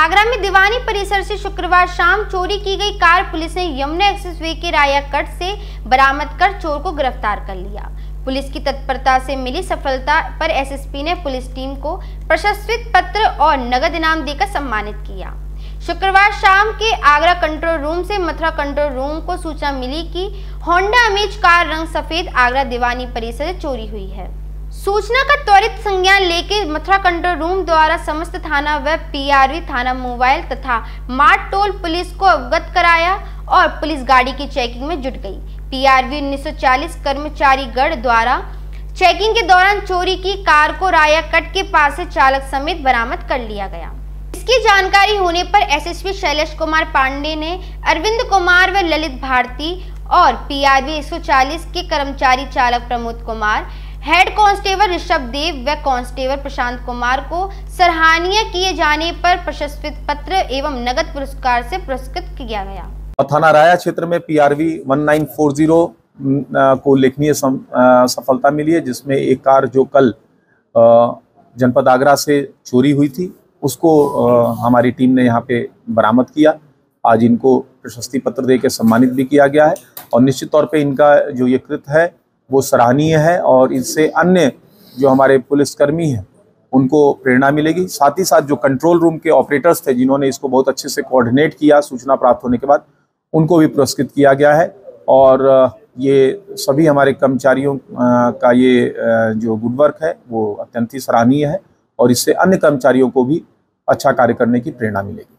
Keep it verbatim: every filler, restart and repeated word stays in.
आगरा में दीवानी परिसर से शुक्रवार शाम चोरी की गई कार पुलिस ने यमुना एक्सप्रेसवे के राया कट से बरामद कर चोर को गिरफ्तार कर लिया। पुलिस की तत्परता से मिली सफलता पर एसएसपी ने पुलिस टीम को प्रशस्ति पत्र और नगद इनाम देकर सम्मानित किया। शुक्रवार शाम के आगरा कंट्रोल रूम से मथुरा कंट्रोल रूम को सूचना मिली कि होंडा अमेज कार रंग सफेद आगरा दीवानी परिसर से चोरी हुई है। सूचना का त्वरित संज्ञान लेके मथुरा कंट्रोल रूम द्वारा समस्त थाना व पीआरवी थाना मोबाइल तथा मार्ट टोल पुलिस को अवगत कराया और पुलिस गाड़ी की चेकिंग में जुट गई। पीआरवी उन्नीस सौ चालीस कर्मचारी गढ़ द्वारा चेकिंग के दौरान चोरी की कार को राया कट के पास से चालक समेत बरामद कर लिया गया। इसकी जानकारी होने पर एसएसपी शैलेश कुमार पांडे ने अरविंद कुमार व ललित भारती और पीआरवी एक सौ चालीस के कर्मचारी चालक प्रमोद कुमार, हेड कांस्टेबल ऋषभ देव व कांस्टेबल प्रशांत कुमार को सराहनीय किए जाने पर प्रशस्ति पत्र एवं नगद पुरस्कार से पुरस्कृत किया गया। थाना राया क्षेत्र में पीआरवी उन्नीस सौ चालीस को लेखनीय सफलता मिली है, जिसमें एक कार जो कल जनपद आगरा से चोरी हुई थी उसको हमारी टीम ने यहाँ पे बरामद किया। आज इनको प्रशस्ति पत्र देकर सम्मानित भी किया गया है और निश्चित तौर पे इनका जो ये कृत्य है वो सराहनीय है और इससे अन्य जो हमारे पुलिसकर्मी हैं उनको प्रेरणा मिलेगी। साथ ही साथ जो कंट्रोल रूम के ऑपरेटर्स थे जिन्होंने इसको बहुत अच्छे से कोऑर्डिनेट किया सूचना प्राप्त होने के बाद, उनको भी पुरस्कृत किया गया है और ये सभी हमारे कर्मचारियों का ये जो गुड वर्क है वो अत्यंत ही सराहनीय है और इससे अन्य कर्मचारियों को भी अच्छा कार्य करने की प्रेरणा मिलेगी।